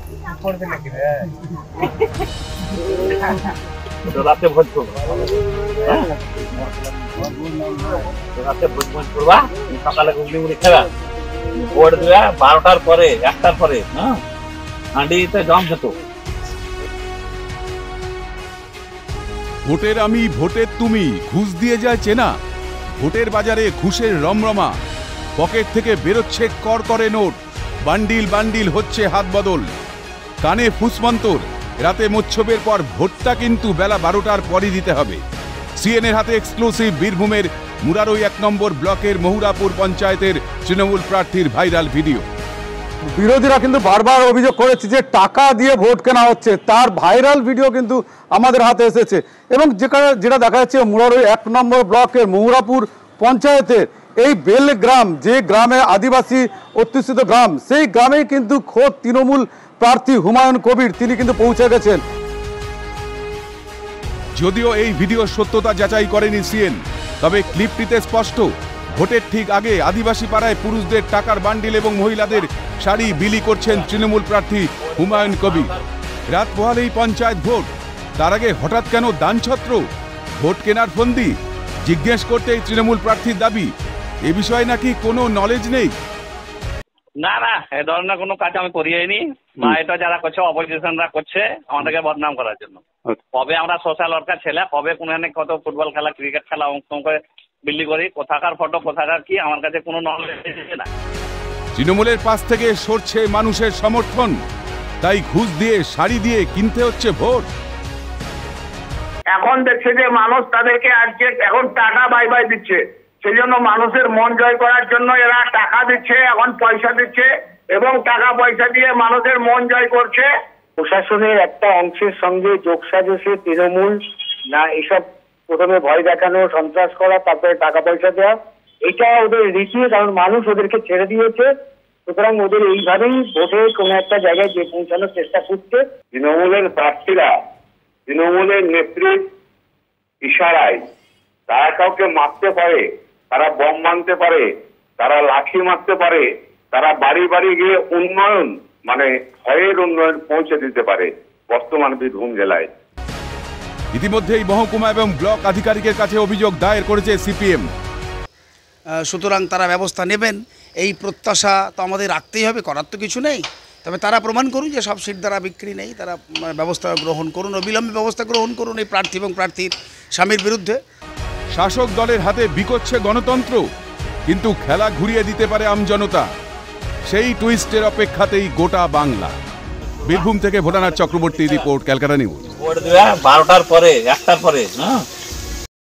পড়বে নাকি রে? রাতে ভোজ করবো, রাতে ভোজ করবা, সকালে ঘুগনি মুড়ি খাবা, ভোট দেবা 12টার পরে 1টার পরে। হ্যাঁ, হাঁড়িতে জম খেত। ভোটের আমি ভোটের তুমি, ঘুষ দিয়ে যায় চেনা। ভোটের বাজারে ঘুষের রমরমা, পকেট থেকে বেরোচ্ছে করকরে নোট, বান্ডিল বান্ডিল হচ্ছে হাত বদল। কানে ফুসমন্তর, রাতে মোচ্ছবের পর ভোটটা কিন্তু বেলা 12টার পরই দিতে হবে। সিএনএর হাতে এক্সক্লুসিভ বীরভূমের মুরারই 1 নম্বর ব্লকের মহুরাপুর পঞ্চায়েতের তৃণমূল প্রার্থীর ভাইরাল ভিডিও। বিরোধীরা কিন্তু বারবার অভিযোগ করেছে যে টাকা দিয়ে ভোট কেনা হচ্ছে, তার ভাইরাল ভিডিও কিন্তু আমাদের হাতে এসেছে। এবং যেটা দেখা যাচ্ছে মুরারই 1 নম্বর ব্লকের মহুরাপুর পঞ্চায়েতের এই বেলগ্রাম, যে গ্রামে আদিবাসী অধ্যুষিত গ্রাম, সেই গ্রামেই কিন্তু খোদ তৃণমূল প্রার্থী হুমায়ুন কবির তিনি কিন্তু পৌঁছে গেছেন। যদিও এই ভিডিও সত্যতা যাচাই করেনি সিএন, তবে ক্লিপটিতে স্পষ্ট ভোটের ঠিক আগে আদিবাসী পাড়ায় পুরুষদের টাকার বান্ডিল এবং মহিলাদের শাড়ি বিলি করছেন তৃণমূল প্রার্থী হুমায়ুন কবির। রাত পোহালেই পঞ্চায়েত ভোট, তার আগে হঠাৎ কেন দানছত্র, ভোট কেনার ফন্দি? জিজ্ঞেস করতেই তৃণমূল প্রার্থীর দাবি এ বিষয়ে নাকি কোনো নলেজ নেই। না না, এ ধরনের কোনো কাজ আমি করিনি, বা এটা যারা করছে অপোজিশনরা করছে আমাদেরকে বদনাম করার জন্য। কবে আমরা সোশ্যাল ওয়ার্কার ছেলে, কবে কোনখানে কত ফুটবল খেলা, ক্রিকেট খেলা অংশগ্রহণ করে বিল্লি করি, কোথাকার ফটো কোথাকার কি, আমার কাছে কোনো নলেজ না। তৃণমূলের পাশ থেকে সরছে মানুষের সমর্থন, তাই ঘুষ দিয়ে শাড়ি দিয়ে কিনতে হচ্ছে ভোট। এখন দেখছে যে মানুষ তাদেরকে আজকে এখন টাকা বাই বাই দিচ্ছে, সেই জন্য মানুষের মন জয় করার জন্য এরা টাকা দিচ্ছে, এখন পয়সা দিচ্ছে এবং টাকা পয়সা দিয়ে মানুষের মন জয় করছে। প্রশাসনের একটা অংশের সঙ্গে যোগসাজশে তৃণমূল না এসব প্রথমে ভয় দেখানো, সন্ত্রাস করা, তারপরে টাকা পয়সা দেওয়া, এটা ওদের রীতি, কারণ মানুষ ওদেরকে ছেড়ে দিয়েছে। সুতরাং ওদের এইভাবেই ভোটে কোনো একটা জায়গায় যে পৌঁছানোর চেষ্টা করছে। তৃণমূলের প্রার্থীরা তৃণমূলের নেত্রীর ইশারায় তারা কাউকে মারতে পারে, তারা বম মারতে পারে, তারা লাঠি মারতে পারে, তারা বাড়ি বাড়ি গিয়ে উন্নয়ন মানে ভয়ের উন্নয়ন পৌঁছে দিতে পারে বর্তমান বীরভূম জেলায়। ইতিমধ্যেই মহকুমা এবং ব্লক আধিকারিকের কাছে অভিযোগ দায়ের করেছে সিপিএম। সুতরাং তারা ব্যবস্থা নেবেন, এই প্রত্যাশা তো আমাদের রাখতেই হবে, করার তো কিছু নেই। তবে তারা প্রমাণ করুন যে সব সিট দ্বারা বিক্রি নেই, তারা ব্যবস্থা গ্রহণ করুন, অবিলম্বে ব্যবস্থা গ্রহণ করুন এই প্রার্থী এবং প্রার্থীর স্বামীর বিরুদ্ধে। শাসক দলের হাতে বিকোচ্ছে গণতন্ত্র, কিন্তু খেলা ঘুরিয়ে দিতে পারে আমজনতা, সেই টুইস্টের অপেক্ষাতেই গোটা বাংলা। বীরভূম থেকে ভোটানাথ Chakraborty report, Calcutta news. Vote দেবা 12টার পরে 1টার পরে। হ্যাঁ।